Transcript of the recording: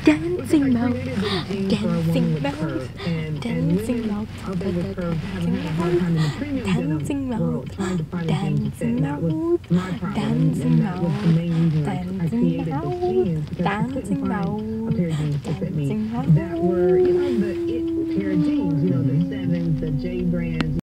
dancing mouth, dancing mouth, dancing mouth, dancing mouth, dancing mouth, dancing mouth, dancing mouth, dancing mouth, dancing mouth. That were, the it pair of jeans, the Sevens, the J brands.